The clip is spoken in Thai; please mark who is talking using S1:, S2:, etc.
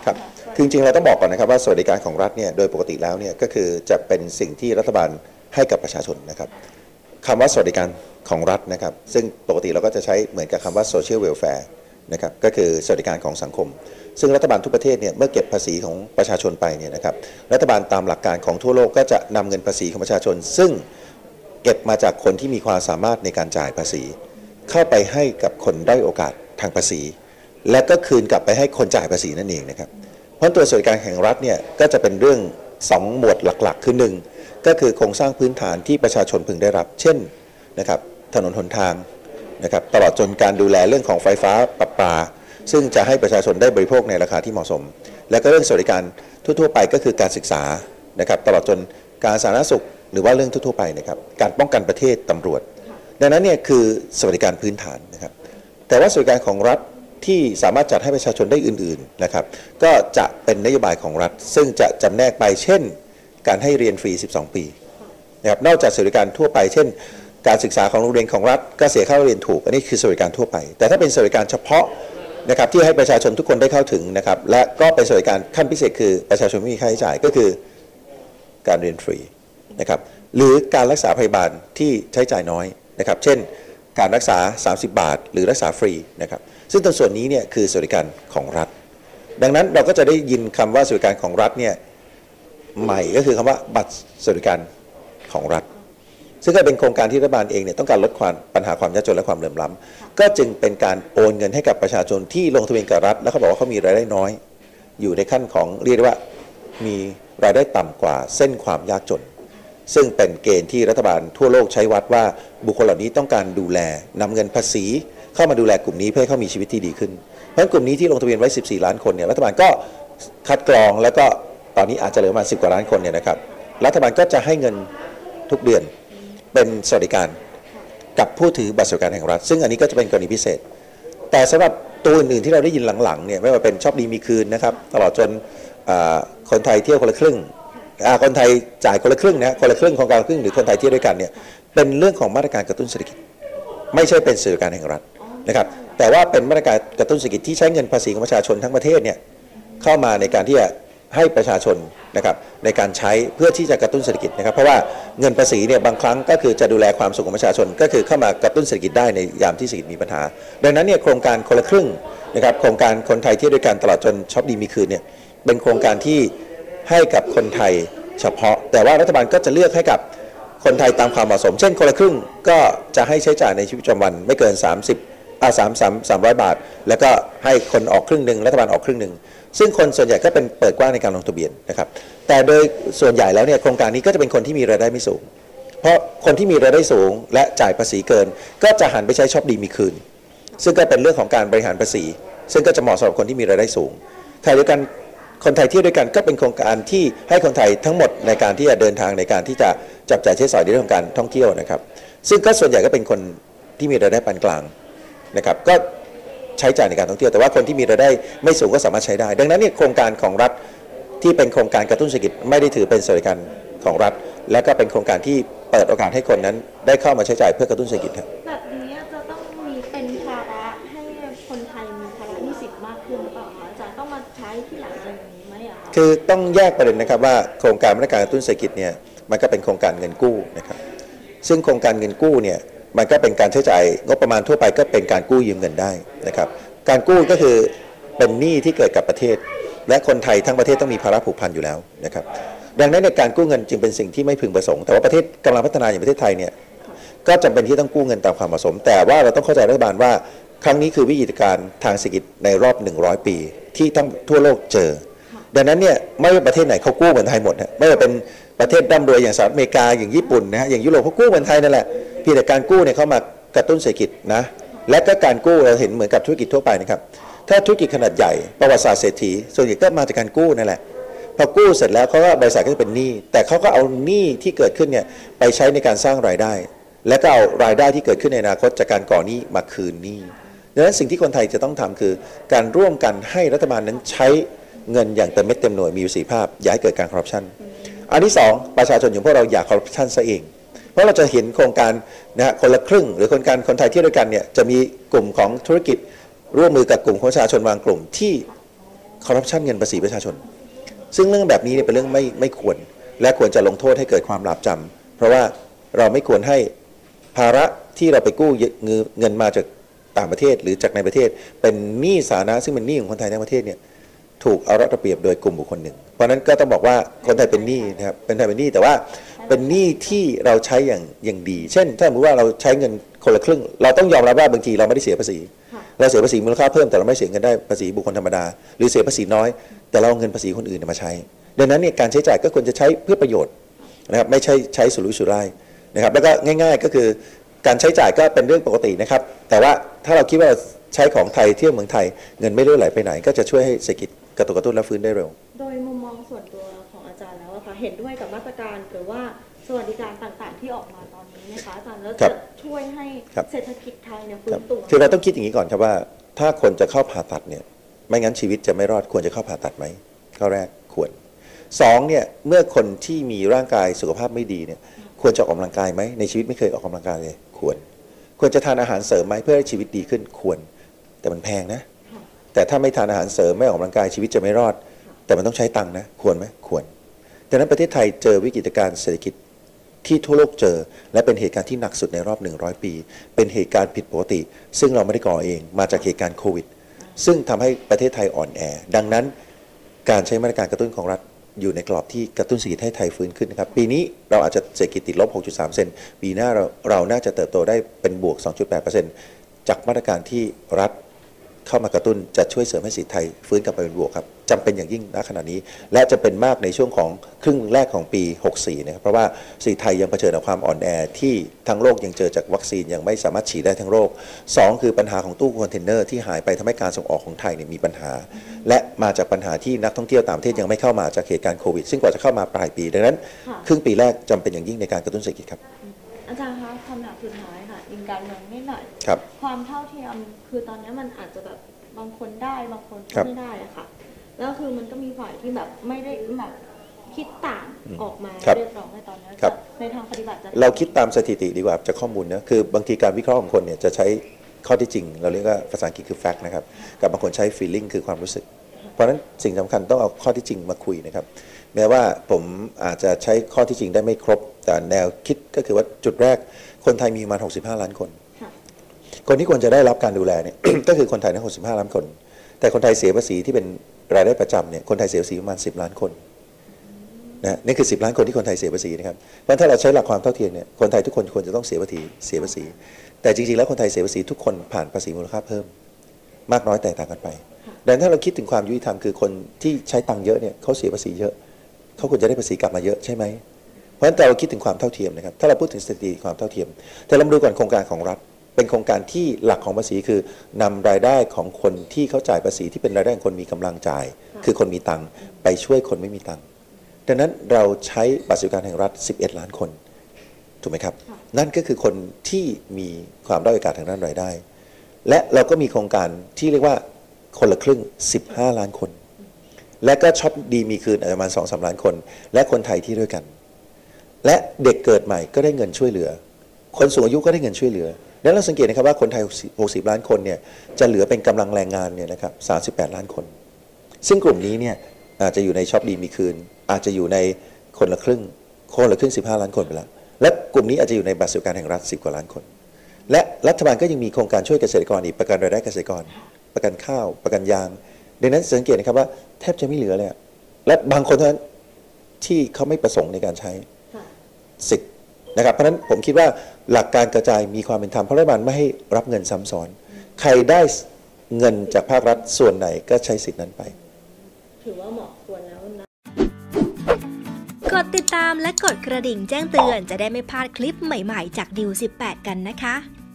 S1: ครับคือจริงๆเราต้องบอกก่อนนะครับว่าสวัสดิการของรัฐเนี่ยโดยปกติแล้วเนี่ยก็คือจะเป็นสิ่งที่รัฐบาลให้กับประชาชนนะครับคำว่าสวัสดิการของรัฐนะครับซึ่งปกติเราก็จะใช้เหมือนกับคำว่า social welfare นะครับก็คือสวัสดิการของสังคมซึ่งรัฐบาลทุกประเทศเนี่ยเมื่อเก็บภาษีของประชาชนไปเนี่ยนะครับรัฐบาลตามหลักการของทั่วโลกก็จะนำเงินภาษีของประชาชนซึ่งเก็บมาจากคนที่มีความสามารถในการจ่ายภาษีเข้าไปให้กับคนด้อยโอกาสทางภาษีและก็คืนกลับไปให้คนจ่ายภาษีนั่นเองนะครับเพราะตัวสวัสดิการแห่งรัฐเนี่ยก็จะเป็นเรื่อง2หมวดหลักๆคือ1ก็คือโครงสร้างพื้นฐานที่ประชาชนพึงได้รับเช่นนะครับถนนหนทางนะครับตลอดจนการดูแลเรื่องของไฟฟ้าประปาซึ่งจะให้ประชาชนได้บริโภคในราคาที่เหมาะสมและก็เรื่องสวัสดิการทั่วๆไปก็คือการศึกษานะครับตลอดจนการสาธารณสุขหรือว่าเรื่องทั่วๆไปนะครับการป้องกันประเทศตำรวจดังนั้นเนี่ยคือสวัสดิการพื้นฐานนะครับแต่ว่าสวัสดิการของรัฐที่สามารถจัดให้ประชาชนได้อื่นๆนะครับก็จะเป็นนโยบายของรัฐซึ่งจะจำแนกไปเช่นการให้เรียนฟรี12ปีนะครับนอกจากสวัสดิการทั่วไปเช่นการศึกษาของโรงเรียนของรัฐก็เสียค่าเรียนถูกอันนี้คือสวัสดิการทั่วไปแต่ถ้าเป็นสวัสดิการเฉพาะนะครับที่ให้ประชาชนทุกคนได้เข้าถึงนะครับและก็เป็นสวัสดิการขั้นพิเศษคือประชาชนไม่มีค่าใช้จ่ายก็คือการเรียนฟรีนะครับหรือการรักษาพยาบาลที่ใช้จ่ายน้อยนะครับเช่นการรักษา30 บาทหรือรักษาฟรีนะครับซึ่งตรงส่วนนี้เนี่ยคือสวัสดิการของรัฐดังนั้นเราก็จะได้ยินคำว่าสวัสดิการของรัฐเนี่ยใหม่ก็คือคำว่าบัตรสวัสดิการของรัฐซึ่งก็เป็นโครงการที่รัฐบาลเองเนี่ยต้องการลดปัญหาความยากจนและความเหลื่อมล้ำก็จึงเป็นการโอนเงินให้กับประชาชนที่ลงทะเบียนกับรัฐแล้วเขาบอกว่าเขามีรายได้น้อยอยู่ในขั้นของเรียกว่ามีรายได้ต่ำกว่าเส้นความยากจนซึ่งเป็นเกณฑ์ที่รัฐบาลทั่วโลกใช้วัดว่าบุคคลเหล่านี้ต้องการดูแลนำเงินภาษีเข้ามาดูแลกลุ่มนี้เพื่อให้เขามีชีวิตที่ดีขึ้นเพราะกลุ่มนี้ที่ลงทะเบียนไว้14 ล้านคนเนี่ยรัฐบาลก็คัดกรองแล้วก็ตอนนี้อาจจะเหลือมา10 กว่าล้านคนเนี่ยนะครับรัฐบาลก็จะให้เงินทุกเดือนเป็นสวัสดิการกับผู้ถือบัตรสวัสดิการแห่งรัฐซึ่งอันนี้ก็จะเป็นกรณีพิเศษแต่สำหรับตัวอื่นๆที่เราได้ยินหลังๆเนี่ยไม่ว่าเป็นชอบดีมีคืนนะครับตลอดจนคนไทยเที่ยวคนละครึ่งคนไทยจ่ายคนละครึ่งนะคนละครึ่งของการครึ่งหรือคนไทยเที่ยวด้วยกันเนี่ยเป็นเรื่องของมาตรการกระตุ้นเศรษฐกิจไม่ใช่เป็นสวัสดิการแห่งรัฐนะครับแต่ว่าเป็นมาตรการกระตุ้นเศรษฐกิจที่ใช้เงินภาษีของประชาชนทั้งประเทศเนี่ยเข้ามาในการที่จะให้ประชาชนนะครับในการใช้เพื่อที่จะกระตุ้นเศรษฐกิจนะครับเพราะว่าเงินภาษีเนี่ยบางครั้งก็คือจะดูแลความสุขของประชาชนก็คือเข้ามากระตุ้นเศรษฐกิจได้ในยามที่เศรษฐกิจมีปัญหาดังนั้นเนี่ยโครงการคนละครึ่งนะครับโครงการคนไทยเที่ยวด้วยกันตลอดจนช็อปดีมีคืนเนี่ยเป็นโครงการที่ให้กับคนไทยเฉพาะแต่ว่ารัฐบาลก็จะเลือกให้กับคนไทยตามความเหมาะสมเช่นคนละครึ่งก็จะให้ใช้จ่ายในชีวิตประจำวันไม่เกิน300 บาทแล้วก็ให้คนออกครึ่งหนึ่งรัฐบาลออกครึ่งหนึ่งซึ่งคนส่วนใหญ่ก็เป็นเปิดกว้างในการลงทะเบียนนะครับแต่โดยส่วนใหญ่แล้วเนี่ยโครงการนี้ก็จะเป็นคนที่มีรายได้ไม่สูงเพราะคนที่มีรายได้สูงและจ่ายภาษีเกินก็จะหันไปใช้ช็อปดีมีคืนซึ่งก็เป็นเรื่องของการบริหารภาษีซึ่งก็จะเหมาะสำหรับคนที่มีรายได้สูงขณะเดียวกันคนไทยเที่ยวด้วยกันก็เป็นโครงการที่ให้คนไทยทั้งหมดในการที่จะเดินทางในการที่จะจับจ่ายใช้สอยในเรื่องของการท่องเที่ยวนะครับซึ่งก็ส่วนใหญ่ก็เป็นคนที่มีรายได้ปานกลางนะครับก็ใช้จ่ายในการท่องเที่ยวแต่ว่าคนที่มีรายได้ไม่สูงก็สามารถใช้ได้ดังนั้นเนี่ยโครงการของรัฐที่เป็นโครงการกระตุ้นเศรษฐกิจไม่ได้ถือเป็นสวัสดิการของรัฐและก็เป็นโครงการที่เปิดโอกาสให้คนนั้นได้เข้ามาใช้จ่ายเพื่อกระตุ้นเศรษฐกิจครับ
S2: แบบนี้จะต้องมีเป็นภาระให้คนไทยมีภาระหนี้สินมากขึ้นหรือเปล่าคะจะต้องมาใช้ที่หลังอะไรอย่างนี้ไหมอะคะ
S1: คือต้องแยกประเด็นนะครับว่าโครงการมาตรการกระตุ้นเศรษฐกิจเนี่ยมันก็เป็นโครงการเงินกู้นะครับซึ่งโครงการเงินกู้เนี่ยมันก็เป็นการใช้จ่ายงบประมาณทั่วไปก็เป็นการกู้ยืมเงินได้นะครับการกู้ก็คือเป็นหนี้ที่เกิดกับประเทศและคนไทยทั้งประเทศต้องมีภาระผูกพันอยู่แล้วนะครับดังนั้นในการกู้เงินจึงเป็นสิ่งที่ไม่พึงประสงค์แต่ว่าประเทศกำลังพัฒนาอย่างประเทศไทยเนี่ยก็จำเป็นที่ต้องกู้เงินตามความเหมาะสมแต่ว่าเราต้องเข้าใจรัฐบาลว่าครั้งนี้คือวิกฤตการณ์ทางเศรษฐกิจในรอบ100 ปีที่ทั้งทั่วโลกเจอดังนั้นเนี่ยไม่ว่าประเทศไหนเขากู้เหมือนไทยหมดนะไม่ว่าเป็นประเทศร่ำรวยอย่างสหรัฐอเมริกาอย่างญี่ปุ่นนะฮะอย่างยุโรปเขากู้เหมือนไทยนั่นแหละเพียงแต่การกู้เนี่ยเขามากระตุ้นเศรษฐกิจนะและก็การกู้เราเห็นเหมือนกับธุรกิจทั่วไปนะครับถ้าธุรกิจขนาดใหญ่ประวัติศาสตร์เศรษฐีส่วนใหญ่ก็มาจากการกู้นั่นแหละพอกู้เสร็จแล้วเขาก็บริษัทก็จะเป็นหนี้แต่เขาก็เอาหนี้ที่เกิดขึ้นเนี่ยไปใช้ในการสร้างรายได้และก็เอารายได้ที่เกิดขึ้นในอนาคตจากการก่อหนี้มาคืนหนี้ดังนั้นสิ่งที่คนไทยจะต้องทำคือการร่วมกันให้รัฐบาลนั้นใช้เงินอย่างเต็มเม็ดเต็มหน่วยมีประสิทธิภาพอย่าให้เกิดการคอร์รัปชันอันที่2ประชาชนอย่างพวกเราอย่าคอร์รัปชันซะเองเพราะเราจะเห็นโครงการนะคนละครึ่งหรือโครงการคนไทยเที่ยวด้วยกันเนี่ยจะมีกลุ่มของธุรกิจร่วมมือกับกลุ่มประชาชนบางกลุ่มที่คอร์รัปชันเงินภาษีประชาชนซึ่งเรื่องแบบนี้เนี่ยเป็นเรื่องไม่ควรและควรจะลงโทษให้เกิดความหลาบจำเพราะว่าเราไม่ควรให้ภาระที่เราไปกู้เงินมาจากต่างประเทศหรือจากในประเทศเป็นหนี้สาธารณะซึ่งเป็นหนี้ของคนไทยทั้งประเทศเนี่ยถูกเอารัดเอาเปรียบโดยกลุ่มบุคคลหนึ่งเพราะนั้นก็ต้องบอกว่าคนไทยเป็นหนี้นะครับเป็นไทยเป็นหนี้แต่ว่าเป็นหนี้ที่เราใช้อย่างดีเช่นถ้าสมมติว่าเราใช้เงินคนละครึ่งเราต้องยอมรับว่าบางทีเราไม่ได้เสียภาษีเราเสียภาษีมูลค่าเพิ่มแต่เราไม่เสียเงินได้ภาษีบุคคลธรรมดาหรือเสียภาษีน้อยแต่เราเอาเงินภาษีคนอื่นมาใช้ดังนั้นเนี่ยการใช้จ่ายก็ควรจะใช้เพื่อประโยชน์นะครับไม่ใช่ใช้สุรุ่ยสุร่ายนะครับแล้วก็ง่ายๆก็คือการใช้จ่ายก็เป็นเรื่องปกตินะครับแต่ว่าถ้าเราคิดว่าใช้ของไทยเที่ยวเมืองไทยเงินไม่รั่วไหลไปไหนก็จะช่วยให้เศรษฐกิจกระตุ้นและฟื้นได้เร็ว
S2: โดยมุมมองส่วนตัวของอาจารย์แล้วค่ะเห็นด้วยกับมาตรการหรือว่าสวัสดิการต่างๆที่ออกมาตอนนี้นะคะอาจารย์แล้วจะช่วยให้เศรษฐกิจไทยเนี่ยฟื้นตัว
S1: คือเราต้องคิดอย่างนี้ก่อนครับว่าถ้าคนจะเข้าผ่าตัดเนี่ยไม่งั้นชีวิตจะไม่รอดควรจะเข้าผ่าตัดไหมข้อแรกควร2เนี่ยเมื่อคนที่มีร่างกายสุขภาพไม่ดีเนี่ยควรจะออกกำลังกายไหมในชีวิตไม่เคยออกกำลังกายเลยควรจะทานอาหารเสริมไหมเพื่อให้ชีวิตดีขึ้นควรแต่มันแพงนะแต่ถ้าไม่ทานอาหารเสริมไม่ออกกำลังกายชีวิตจะไม่รอดแต่มันต้องใช้ตังค์นะควรไหมควรดังนั้นประเทศไทยเจอวิกฤตการณ์เศรษฐกิจที่ทั่วโลกเจอและเป็นเหตุการณ์ที่หนักสุดในรอบ100 ปีเป็นเหตุการณ์ผิดปกติซึ่งเราไม่ได้ก่อเองมาจากเหตุการณ์โควิดซึ่งทำให้ประเทศไทยอ่อนแอดังนั้นการใช้มาตรการกระตุ้นของรัฐอยู่ในกรอบที่กระตุ้นเศรษฐกิจให้ไทยฟื้นขึ้นนะครับปีนี้เราอาจจะเศรษฐกิจติดลบ 6.3 เซนปีหน้าเราน่าจะเติบโตได้เป็นบวก 2.8% จากมาตรการที่รัฐเข้ามากระตุ้นจะช่วยเสริมให้เศรษฐกิจไทยฟื้นกลับไปเป็นบวกครับจำเป็นอย่างยิ่งณขณะนี้และจะเป็นมากในช่วงของครึ่งแรกของปี 64 นะครับเพราะว่าเศรษฐกิจไทยยังเผชิญกับความอ่อนแอที่ทั้งโลกยังเจอจากวัคซีนยังไม่สามารถฉีดได้ทั้งโลก2คือปัญหาของตู้คอนเทนเนอร์ที่หายไปทำให้การส่งออกของไทยเนี่ยมีปัญหาและมาจากปัญหาที่นักท่องเที่ยวต่างประเทศยังไม่เข้ามาจากเหตุการณ์โควิดซึ่งกว่าจะเข้ามาปลายปีดังนั้นครึ่งปีแรกจำเป็นอย่างยิ่งในการกระตุ้นเศรษฐกิจครับ
S2: อาจารย์คะคำถามสุดท้ายค่ะอิงการเมืองนิดหน่อยความเท่าเทียมคือตอนนี้มันอาจจะแบบบางคนได้บางคนก็ไม่ได้อะค่ะแล้วคือมันก็มีฝ่ายที่แบบไม่ได้แบบคิดต่างออกมาเรียกร้องในตอนนี้ในทางปฏิบัติ
S1: เราคิดตามสถิติดีกว่าจากข้อมูลนะคือบางทีการวิเคราะห์ของคนเนี่ยจะใช้ข้อที่จริงเราเรียกว่าภาษาอังกฤษคือ fact นะครับกับบางคนใช้ feeling คือความรู้สึกเพราะฉะนั้นสิ่งสำคัญต้องเอาข้อที่จริงมาคุยนะครับแม้ว่าผมอาจจะใช้ข้อที่จริงได้ไม่ครบแต่แนวคิดก็คือว่าจุดแรกคนไทยมีประมาณ65 ล้านคนคนที่ควรจะได้รับการดูแลเนี่ย ก็คือคนไทยทั้ง65 ล้านคนแต่คนไทยเสียภาษีที่เป็นรายได้ประจำเนี่ยคนไทยเสียภาษีประมาณ10 ล้านคนนะนี่คือ10 ล้านคนที่คนไทยเสียภาษีนะครับเพราะถ้าเราใช้หลักความเท่าเทียมเนี่ยคนไทยทุกคนควรจะต้องเสียภาษีแต่จริงๆแล้วคนไทยเสียภาษีทุกคนผ่านภาษีมูลค่าเพิ่มมากน้อยแตกต่างกันไปดังนั้นถ้าเราคิดถึงความยุติธรรมคือคนที่ใช้ตังค์เยอะเนี่ยเขาเสียภาษีเยอะเขาควรจะได้ภาษีกลับมาเยอะใช่ไหมเพราะฉะนั้นเราคิดถึงความเท่าเทียมนะครับถ้าเราพูดถึงสถิติความเท่าเทียมแต่เรามาดูก่อนโครงการของรัฐเป็นโครงการที่หลักของภาษีคือนำรายได้ของคนที่เขาจ่ายภาษีที่เป็นรายได้ของคนมีกำลังจ่ายคือคนมีตังค์ไปช่วยคนไม่มีตังค์ดังนั้นเราใช้บัตรสวัสดิการแห่งรัฐ11 ล้านคนถูกไหมครับนั่นก็คือคนที่มีความด้อยโอกาสทางด้านรายได้และเราก็มีโครงการที่เรียกว่าคนละครึ่ง15 ล้านคนและก็ช็อปดีมีคืนประมาณ 2-3 ล้านคนและคนไทยที่ด้วยกันและเด็กเกิดใหม่ก็ได้เงินช่วยเหลือคนสูงอายุก็ได้เงินช่วยเหลือแล้วเราสังเกตนะครับว่าคนไทย60 ล้านคนเนี่ยจะเหลือเป็นกำลังแรงงานเนี่ยนะครับ38 ล้านคนซึ่งกลุ่มนี้เนี่ยอาจจะอยู่ในช็อปดีมีคืนอาจจะอยู่ในคนละครึ่ง15 ล้านคนไปแล้วและกลุ่มนี้อาจจะอยู่ในบัตรสวัสดิการแห่งรัฐ10 กว่าล้านคนและรัฐบาลก็ยังมีโครงการช่วยเกษตรกรอีกประกันรายได้เกษตรกรประกันข้าวประกันยางดังนั้นสังเกตนะครับว่าแทบจะไม่เหลือเลยและบางคนเท่านั้นที่เขาไม่ประสงค์ในการใช้สิทธิ์นะครับเพราะฉะนั้นผมคิดว่าหลักการกระจายมีความเป็นธรรมเพราะรัฐบาลไม่ให้รับเงินซ้ำซ้อนใครได้เงินจากภาครัฐส่วนไหนก็ใช้สิทธินั้นไป
S2: ถือว่าเหมาะควรแล้วนะ
S3: กดติดตามและกดกระดิ่งแจ้งเตือนจะได้ไม่พลาดคลิปใหม่ๆจากดิว18กันนะคะ